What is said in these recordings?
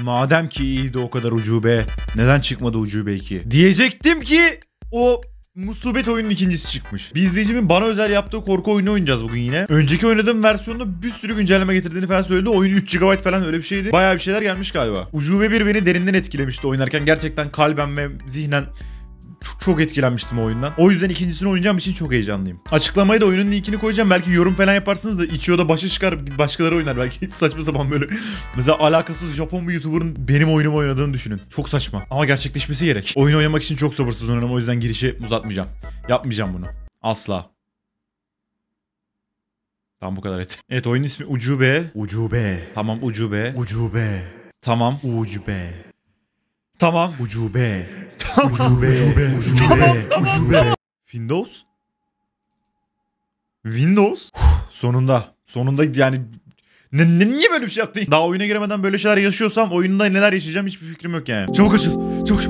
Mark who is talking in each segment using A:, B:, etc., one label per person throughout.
A: Madem ki iyiydi o kadar ucube, neden çıkmadı ucube 2? Diyecektim ki o musibet oyunun ikincisi çıkmış. Bir izleyicimin bana özel yaptığı korku oyunu oynayacağız bugün yine. Önceki oynadığım versiyonda bir sürü güncelleme getirdiğini falan söyledi. Oyun 3 GB falan öyle bir şeydi. Bayağı bir şeyler gelmiş galiba. Ucube 1 beni derinden etkilemişti oynarken. Gerçekten kalben ve zihnen çok etkilenmiştim o oyundan. O yüzden ikincisini oynayacağım için çok heyecanlıyım. Açıklamaya da oyunun linkini koyacağım. Belki yorum falan yaparsınız da içiyor başa çıkar, başkaları oynar belki. Saçma sapan böyle. Mesela alakasız Japon bir YouTuber'ın benim oyunumu oynadığını düşünün. Çok saçma. Ama gerçekleşmesi gerek. Oyun oynamak için çok sabırsızlanıyorum. O yüzden girişi uzatmayacağım. Yapmayacağım bunu. Asla. Tamam, bu kadar et. Evet, oyunun ismi Ucube. Ucube. Tamam, Ucube. Ucube. Tamam, Ucube. Tamam. Ucube. Tamam. Ucube. Tamam. Ucube. Windows. Sonunda. Sonunda yani. Niye böyle bir şey yaptın? Daha oyuna giremeden böyle şeyler yaşıyorsam oyunda neler yaşayacağım hiçbir fikrim yok yani. Çabuk açıl. Çabuk.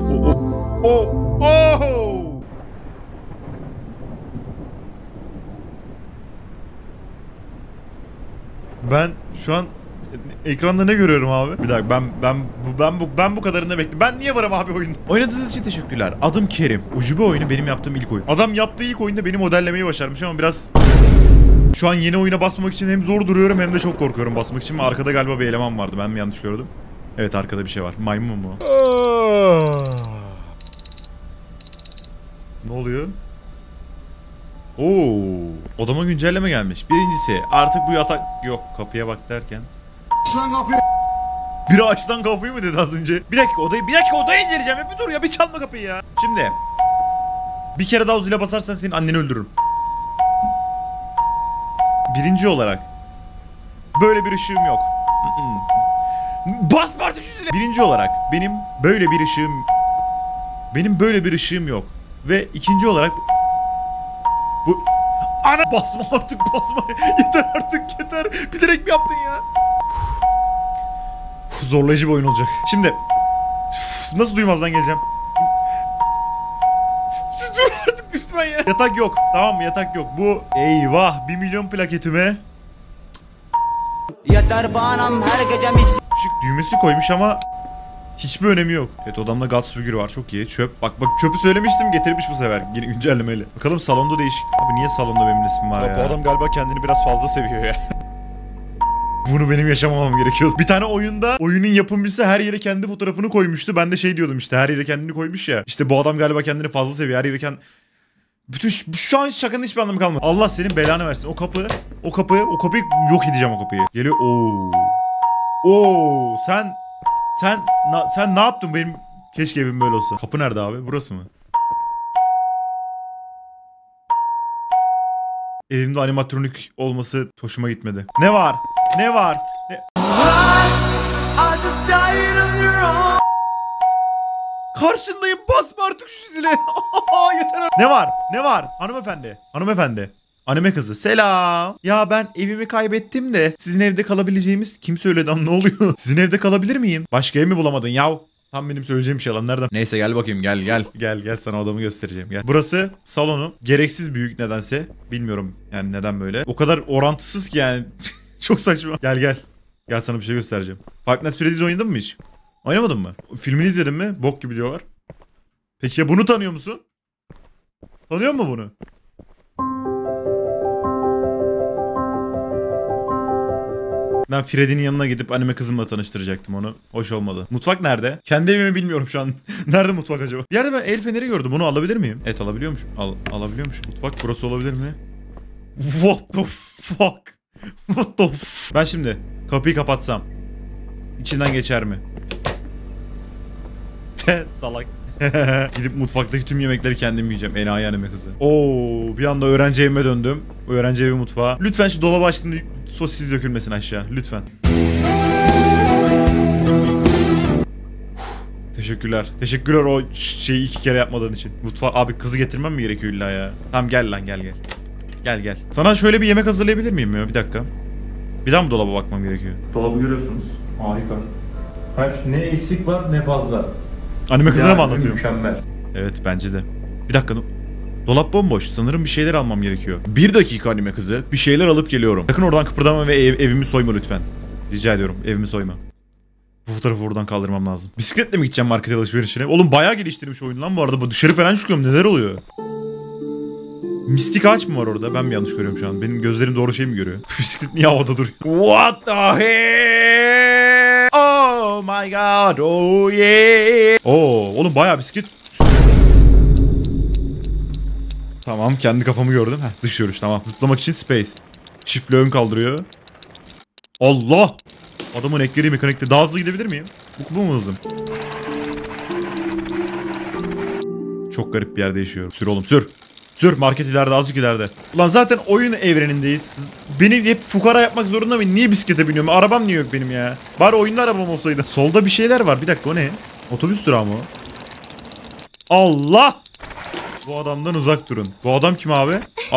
A: Ben şu an ekranda ne görüyorum abi? Bir dakika, ben bu kadarını bekliyorum. Ben niye varım abi oyunda? Oynadığınız için teşekkürler. Adım Kerim. Ucube oyunu benim yaptığım ilk oyun. Adam yaptığı ilk oyunda beni modellemeyi başarmış ama biraz... Şu an yeni oyuna basmak için hem zor duruyorum hem de çok korkuyorum basmak için. Arkada galiba bir eleman vardı. Ben mi yanlış gördüm? Evet, arkada bir şey var. Maymun mu? Ne oluyor? Odama güncelleme gelmiş. Birincisi, artık bu yatak... Yok, kapıya bak derken. Biri açtan kapıyı mı dedi az önce? Bir dakika odayı inceleyeceğim. Bir dur ya, bir çalma kapıyı ya. Şimdi bir kere daha zile basarsan senin anneni öldürürüm. Birinci olarak böyle bir ışığım yok. Basma artık şu zile. Birinci olarak benim böyle bir ışığım yok. Ve ikinci olarak bu... Ana! Basma artık, basma. Yeter artık, yeter. Bilerek mi yaptın ya? Zorlayıcı bir oyun olacak. Şimdi nasıl duymazdan geleceğim? Dur artık lütfen ya. Yatak yok. Tamam mı? Yatak yok. Bu eyvah 1 milyon plaketime.
B: Yeter banam her gece mis.
A: Şık düğmesi koymuş ama hiçbir önemi yok. Evet, odamda Guts figürü var. Çok iyi. Çöp. Bak çöpü söylemiştim, getirmiş bu sefer. Yine güncellemeyle. Bakalım salonda değişik. Abi niye salonda benim resmim var ya? Bu adam galiba kendini biraz fazla seviyor ya. Bunu benim yaşamamam gerekiyor. Bir tane oyunda oyunun yapımcısı her yere kendi fotoğrafını koymuştu. Ben de şey diyordum işte, her yere kendini koymuş ya. İşte bu adam galiba kendini fazla seviyor. Her yere bütün şu an şakanın hiçbir anlamı kalmadı. Allah senin belanı versin. O kapıyı yok edeceğim o kapıyı. Geliyor. Sen ne yaptın benim? Keşke evim böyle olsa. Kapı nerede abi? Burası mı? Evimde animatronik olması hoşuma gitmedi. Ne var? Karşındayım, basma artık şu zile. Yeter artık. Ne var? Hanımefendi. Anime kızı. Selam. Ya ben evimi kaybettim de sizin evde kalabileceğimiz... Kim söyledi ama ne oluyor? Sizin evde kalabilir miyim? Başka ev mi bulamadın yav? Tam benim söyleyeceğim şey lan, nereden? Neyse gel bakayım, gel sana odamı göstereceğim, gel. Burası salonu. Gereksiz büyük nedense. Bilmiyorum yani neden böyle. O kadar orantısız ki yani. Çok saçma. Gel. Gel sana bir şey göstereceğim. Five Nights Freddy's oynadın mı hiç? Oynamadın mı? Filmini izledin mi? Bok gibi diyorlar. Peki ya bunu tanıyor musun? Tanıyor musun bunu? Ben Freddy'nin yanına gidip anime kızımla tanıştıracaktım onu. Hoş olmadı. Mutfak nerede? Kendi evimi bilmiyorum şu an. Nerede mutfak acaba? Bir yerde ben el feneri gördüm. Bunu alabilir miyim? Evet, alabiliyormuş. Alabiliyormuş. Mutfak burası olabilir mi? What the fuck? Ben şimdi kapıyı kapatsam İçinden geçer mi? Salak. Gidip mutfaktaki tüm yemekleri kendim yiyeceğim. Enayi anime kızı. Bir anda öğrenci evime döndüm. Öğrenci evi mutfağı. Lütfen şu dolaba açtığında sosis dökülmesin aşağı. Lütfen. Teşekkürler o şeyi 2 kere yapmadığın için. Mutfağa abi, kızı getirmem mi gerekiyor illa ya? Tamam gel lan, gel. Gel. Sana şöyle bir yemek hazırlayabilir miyim ya? Bir dakika. Bir daha mı dolaba bakmam gerekiyor? Dolabı görüyorsunuz. Harika. Ne eksik var ne fazla. Anime kızına mı anlatıyorum? Mükemmel. Evet bence de. Bir dakika. Dolap bomboş. Sanırım bir şeyler almam gerekiyor. 1 dakika anime kızı. Bir şeyler alıp geliyorum. Sakın oradan kıpırdama ve evimi soyma lütfen. Rica ediyorum, evimi soyma. Bu fotoğrafı buradan kaldırmam lazım. Bisikletle mi gideceğim market alışverişine? Oğlum bayağı geliştirmiş oyun lan bu arada. Bu dışarı falan çıkıyorum. Neler oluyor? Mistik ağaç mı var orada? Ben mi yanlış görüyorum şu an? Benim gözlerim doğru şey mi görüyor? Bisiklet niye havada duruyor? What the hell? Oh my god. Oh yeah. Oo, oğlum bayağı bisiklet. Tamam, kendi kafamı gördüm. Heh, dış görüş tamam. Zıplamak için space. Shift'le ön kaldırıyor. Allah! Adamın ekleri mekanikte. Daha hızlı gidebilir miyim? Bu mu hızım? Çok garip bir yerde yaşıyorum. Sür oğlum sür. Sür, market ileride, azıcık ileride. Ulan zaten oyun evrenindeyiz. Beni hep fukara yapmak zorunda mıyım? Niye bisiklete biniyorum? Arabam niye yok benim ya? Bari oyunda arabam olsaydı. Solda bir şeyler var. Bir dakika, o ne? Otobüs durağı mı o? Allah! Bu adamdan uzak durun. Bu adam kim abi?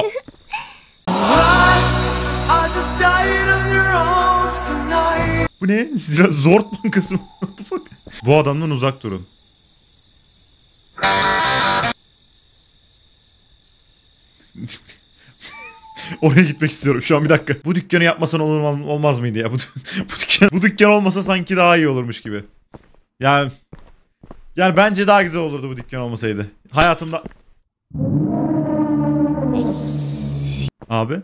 A: Bu ne? Zort bankası mı? What the fuck? Bu adamdan uzak durun. Oraya gitmek istiyorum şu an, bir dakika. Bu dükkanı yapmasan olmaz mıydı ya? Bu dükkan olmasa sanki daha iyi olurmuş gibi. Yani bence daha güzel olurdu bu dükkan olmasaydı. Hayatımda... Abi.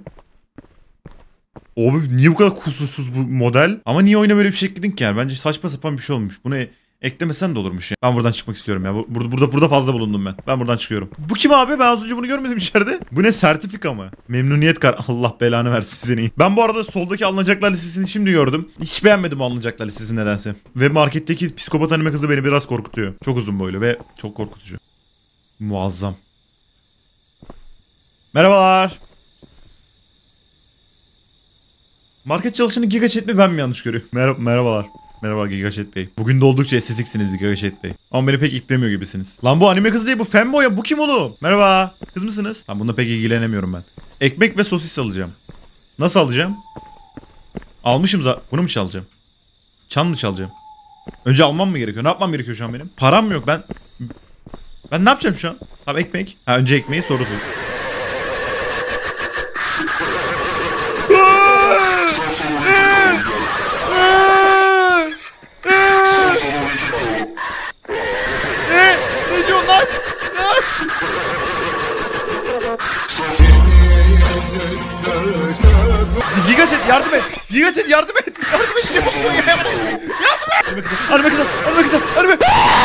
A: Abi niye bu kadar kusursuz bu model? Ama niye oyuna böyle bir şey ekledin ki yani? Bence saçma sapan bir şey olmuş. Bunu eklemesen de olurmuş ya. Ben buradan çıkmak istiyorum ya. Burada fazla bulundum ben. Ben buradan çıkıyorum. Bu kim abi? Ben az önce bunu görmedim içeride. Bu ne, sertifika mı? Memnuniyet kar. Allah belanı versin seni. Ben bu arada soldaki alınacaklar listesini şimdi gördüm. Hiç beğenmedim o alınacaklar listesini nedense. Ve marketteki psikopat anime kızı beni biraz korkutuyor. Çok uzun boylu ve çok korkutucu. Muazzam. Merhabalar. Market çalışanı Giga Chat mi, ben mi yanlış görüyorum? Merhabalar. Merhaba Giga Chat Bey. Bugün de oldukça estetiksiniz Giga Chat Bey. Ama beni pek iplemiyor gibisiniz. Lan bu anime kızı değil, bu fanboy ya. Bu kim oğlum? Merhaba. Kız mısınız? Lan bununla pek ilgilenemiyorum ben. Ekmek ve sosis alacağım. Nasıl alacağım? Almışım zaten. Bunu mu çalacağım? Çan mı çalacağım? Önce almam mı gerekiyor? Ne yapmam gerekiyor şu an benim? Param mı yok? Ben ne yapacağım şu an? Tamam, ekmek. Ha, önce ekmeği sonra sosis. Ne diyorsun lan? Giga Chat yardım et. Giga Chat yardım et. Yardım et. Yardım et. Arme kızım. Arme kızım. Arme.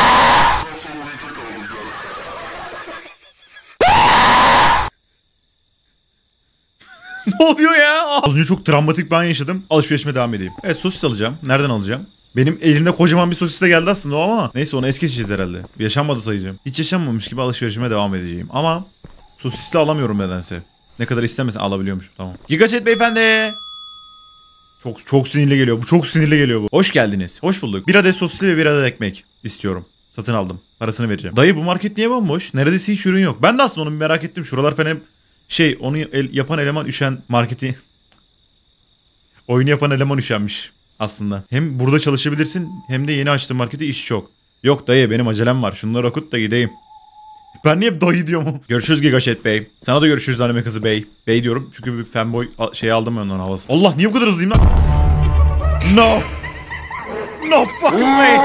A: Ne oluyor ya? Az önce çok travmatik bir an yaşadım. Alışverişime devam edeyim. Evet, sosis alacağım. Nereden alacağım? Benim elimde kocaman bir sosis de geldi aslında o, ama neyse, onu es geçeceğiz herhalde. Yaşanmadı sayacağım. Hiç yaşanmamış gibi alışverişime devam edeceğim. Ama sosisli alamıyorum nedense. Ne kadar istemesen alabiliyormuş. Tamam. Giga Chat beyefendi. Çok sinirli geliyor. Bu çok sinirli geliyor bu. Hoş geldiniz. Hoş bulduk. Bir adet sosisli ve bir adet ekmek istiyorum. Satın aldım. Parasını vereceğim. Dayı, bu market niye bomboş? Neredeyse hiç ürün yok. Ben de aslında onu merak ettim. Şuralar falan onu yapan eleman üşen marketi. Oyunu yapan eleman üşenmiş aslında. Hem burada çalışabilirsin hem de yeni açtığım markete iş çok. Yok dayı, benim acelem var. Şunları okut da gideyim. Ben niye dayı diyorum? Görüşürüz Giga Chat Bey. Sana da görüşürüz anime kızı bey. Bey diyorum çünkü bir fanboy aldım ben ondan havası. Allah, niye bu kadar hızlıyım lan? No. No fucking way.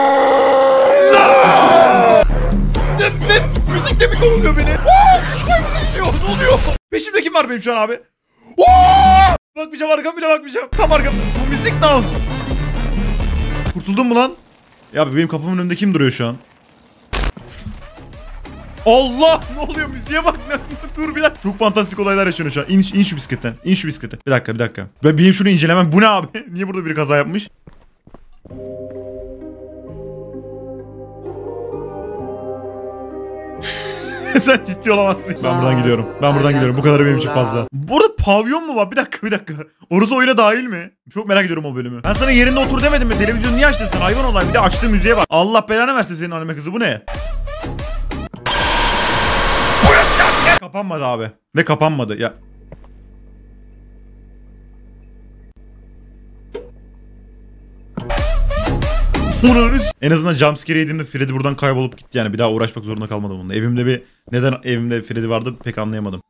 A: No. Müzik de mi kovalıyor beni? Ne oluyor? Peşimde kim var benim şu an abi? Bakmayacağım, arkam bile bakmayacağım. Tam arkam. Bu müzik ne? Kurtuldun mu lan? Ya benim kapımın önünde kim duruyor şu an? Allah, ne oluyor, müziğe bak. Dur bir dakika. Çok fantastik olaylar yaşanıyor şu an. İn şu bisikletten. İn şu bisiklete. Bir dakika. Benim şunu incelemem. Bu ne abi? Niye burada biri kaza yapmış? Sen ciddi olamazsın. Ben buradan gidiyorum. Bu kadar benim için fazla. Burada pavyon mu var? Bir dakika. Orası oyuna dahil mi? Çok merak ediyorum o bölümü. Ben sana yerinde otur demedim mi? Televizyonu niye açtın sen? Hayvan olayım. Bir de açtığı müziğe bak. Allah belanı versin senin anime kızı. Bu ne? Kapanmadı abi. Ve kapanmadı. Ya. En azından jumpscare yediğimde Freddy buradan kaybolup gitti yani. Bir daha uğraşmak zorunda kalmadım onunla. Neden evimde Freddy vardı pek anlayamadım.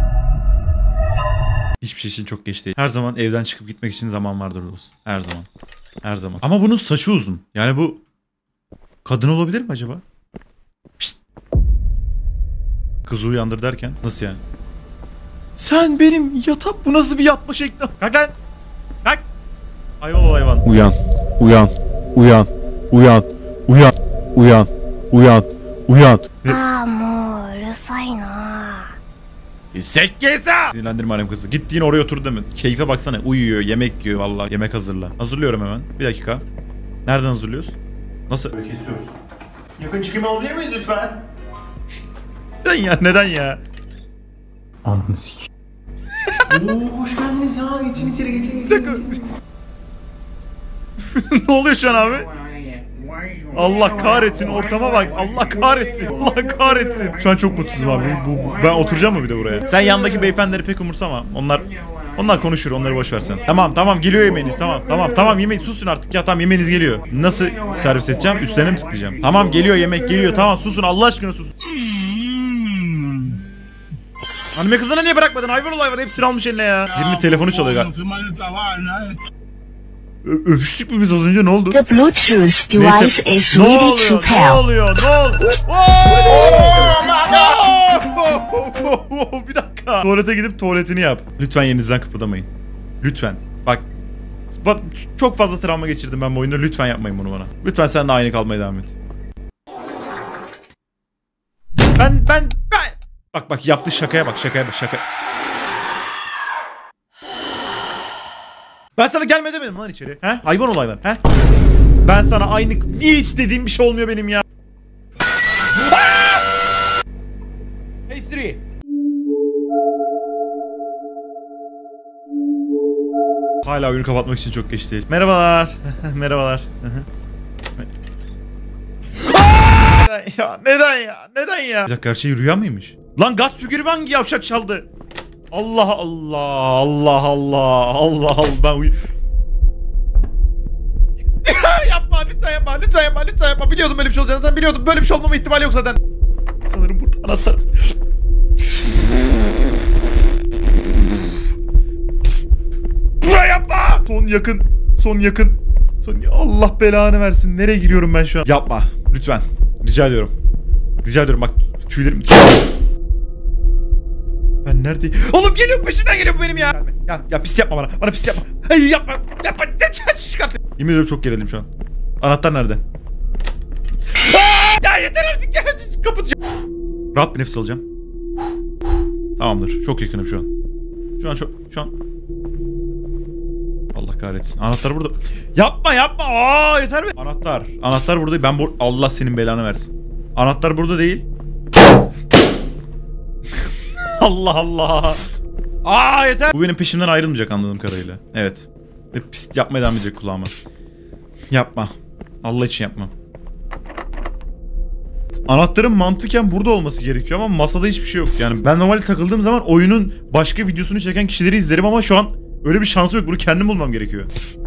A: Hiçbir şey için çok geç değil. Her zaman evden çıkıp gitmek için zaman vardır dostum. Her zaman. Her zaman. Ama bunun saçı uzun. Yani bu kadın olabilir mi acaba? Pişt. Kızı uyandır derken nasıl yani? Sen benim yatak, bu nasıl bir yatma şekli? Kalk lan. Kalk. Hayvan ol hayvan.
C: Uyan, uyan, uyan, uyan, uyan, uyan, uyan, uyan.
A: Sekkeza! Sinirlendirme annem kızı. Gittiğin oraya otur değil mi? Keyfe baksana. Uyuyor, yemek yiyor vallahi. Yemek hazırla. Hazırlıyorum hemen. Bir dakika. Nereden hazırlıyoruz? Nasıl? Böyle kesiyoruz. Yakın çekim alabilir miyiz lütfen? Neden ya? Neden ya?
C: Ananı sik.
D: Oo, hoş geldiniz ya. Geçin içeri, geçin.
A: Bir dakika. Ne oluyor şu an abi? Allah kahretsin, ortama bak. Allah kahretsin. Allah kahretsin. Şu an çok mutsuzum abi. Ben oturacağım mı bir de buraya? Sen yandaki beyefendileri pek umursama. Onlar konuşur. Onları boş versen. Tamam geliyor yemeğiniz. Tamam yemeği susun artık. Ya tamam yemeğiniz geliyor. Nasıl servis edeceğim? Üstlerine mi tıklayacağım? Tamam geliyor yemek geliyor. Tamam susun Allah aşkına susun. Anime kızına niye bırakmadın? Hayvan ol hayvan. Hepsini almış eline ya. Birinin telefonu çalıyor galiba. Öpüştük mü biz az önce, ne oldu?
E: The Bluetooth device
A: Neyse.
E: is
A: Ne
E: ready
A: oluyor?
E: to
A: Ne
E: pair.
A: oluyor? Bir dakika. Tuvalete gidip tuvaletini yap. Lütfen yerinizden kıpırdamayın. Lütfen. Bak çok fazla travma geçirdim ben bu oyunda. Lütfen yapmayın bunu bana. Lütfen sen de aynı kalmaya devam et. Ben. Bak yaptığı şakaya bak. Ben sana gelme demedim lan içeri. He? Hayvan ol hayvan. He? Ben sana aynı... Niye hiç dediğim bir şey olmuyor benim ya? Hey Siri. Hala oyunu kapatmak için çok geç değil. Merhabalar. Merhabalar. Neden ya? Bir dakika, her şey rüya mıymış? Lan gaz figürü hangi yavşak çaldı? Allah. Ben Lütfen yapma. Biliyordum böyle bir şey olacağını. Biliyordum. Böyle bir şey olmama ihtimali yok zaten. Sanırım burada anahtar. Buraya yapma. Son yakın. Allah belanı versin. Nereye giriyorum ben şu an? Yapma. Lütfen. Rica ediyorum. Bak tüylerim. Ben neredeyim? Oğlum geliyor, peşimden geliyor bu benim ya. Ya pis yapma bana. Bana pis yapma. Hayır yapma. Çıkart. Yemin ediyorum çok gerildim şu an. Anahtar nerede? Ya yeter artık ya. Kapatacağım. Rahat bir nefes alacağım. Tamamdır. Çok yakınım şu an. Şu an. Allah kahretsin. Anahtar burada. Yapma. Yeter be. Anahtar burada. Allah senin belanı versin. Anahtar burada değil. Allah. Yeter. Bu benim peşimden ayrılmayacak anladığım kadarıyla. Evet. Ve pis yapmaya devam edecek kulağıma. Yapma. Allah için yapma. Anahtarın mantıken burada olması gerekiyor ama masada hiçbir şey yok. Yani ben normalde takıldığım zaman oyunun başka videosunu çeken kişileri izlerim ama şu an öyle bir şansım yok. Bunu kendim bulmam gerekiyor.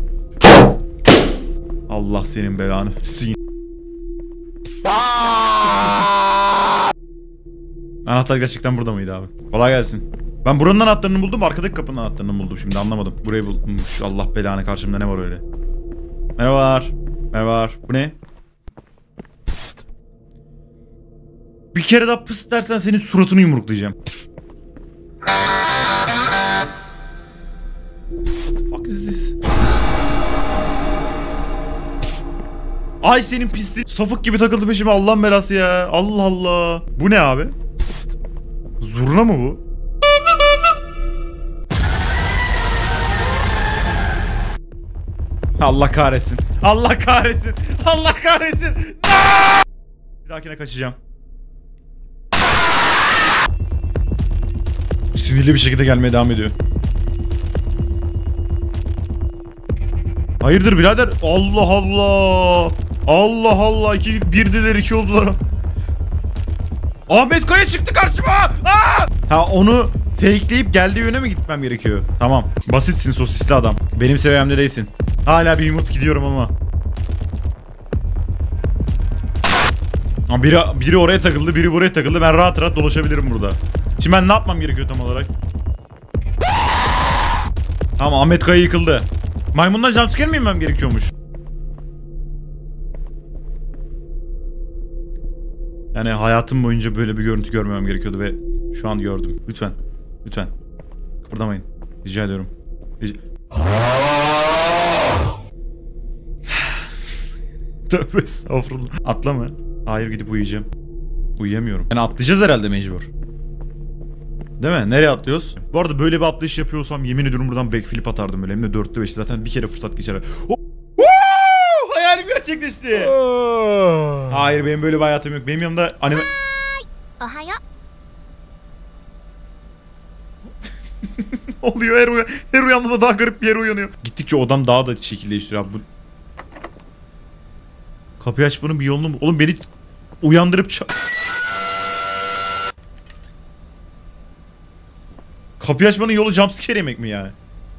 A: Allah senin belanı versin. Anahtar gerçekten burada mıydı abi? Kolay gelsin. Ben buranın anahtarını buldum, arkadaki kapının anahtarını buldum, şimdi anlamadım. Burayı bulmuş. Allah belanı, karşımda ne var öyle? Merhabalar. Bu ne? Pıst. Bir kere daha pıst dersen senin suratını yumruklayacağım. Pıst. Fuck is this? Ay senin pisliğin. Sapık gibi takıldı peşime, Allah'ın belası ya. Allah. Bu ne abi? Pıst. Zurna mı bu? Allah kahretsin. Bir dahakine kaçacağım. Sinirli bir şekilde gelmeye devam ediyor. Hayırdır birader? Allah. Birdiler, iki oldular. Ahmet Kaya çıktı karşıma. Ha, onu fakeleyip geldiği yöne mi gitmem gerekiyor? Tamam. Basitsin sosisli adam. Benim seviyemde değilsin. Hala bir umut gidiyorum ama. Biri oraya takıldı, biri buraya takıldı. Ben rahat dolaşabilirim burada. Şimdi ben ne yapmam gerekiyor tam olarak? Tamam, Ahmet Kaya yıkıldı. Maymundan jumpscare mi inmem gerekiyormuş? Yani hayatım boyunca böyle bir görüntü görmemem gerekiyordu ve şu an gördüm. Lütfen. Lütfen. Kıpırdamayın. Rica ediyorum. Tövbe estağfurullah. Atlama. Hayır, gidip uyuyacağım. Uyuyamıyorum. Yani atlayacağız herhalde mecbur. Değil mi? Nereye atlıyoruz? Bu arada böyle bir atlayış yapıyorsam yemin ediyorum buradan backflip atardım böyle. Hem de 4'te 5'te zaten bir kere fırsat geçer. Hayalim gerçekleşti. Hayır, benim böyle bir hayatım yok. Benim yanımda anime... oluyor her uyandığımda daha garip bir yere uyanıyor. Gittikçe odam daha da şekilleştiriyor abi. Bu... Kapıyı açmanın bir yolunu... Oğlum beni uyandırıp... Kapıyı açmanın yolu jumpscare yemek mi yani?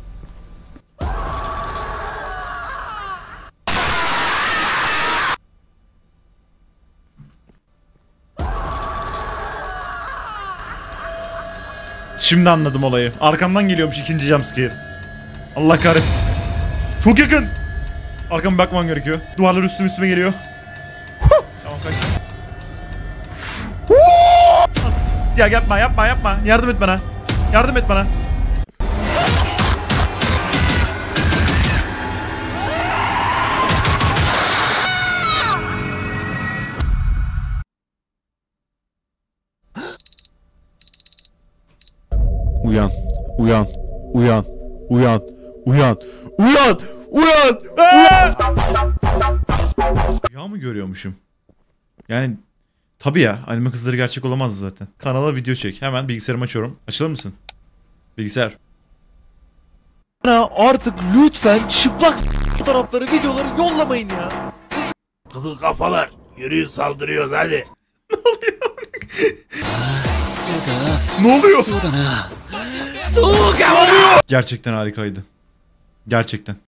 A: Şimdi anladım olayı. Arkamdan geliyormuş ikinci jumpscare. Allah kahretsin. Çok yakın. Arkama bakmam gerekiyor. Duvarlar üstüme geliyor. Tamam, kaçtım. Ya yapma. Yardım et bana. Yardım et bana.
C: Uyan. Uyan. Uyan. Uyan. Uyan. Uyan. Uyan.
A: Rüya mı görüyormuşum? Yani tabii ya, anime kızları gerçek olamazdı zaten. Kanala video çek. Hemen bilgisayarımı açıyorum. Açılır mısın? Bilgisayar.
E: Bana artık lütfen çıplak fotoğrafları, videoları yollamayın ya.
F: Kızıl kafalar, yürüyün saldırıyoruz hadi.
A: Ne oluyor? Gerçekten harikaydı. Gerçekten.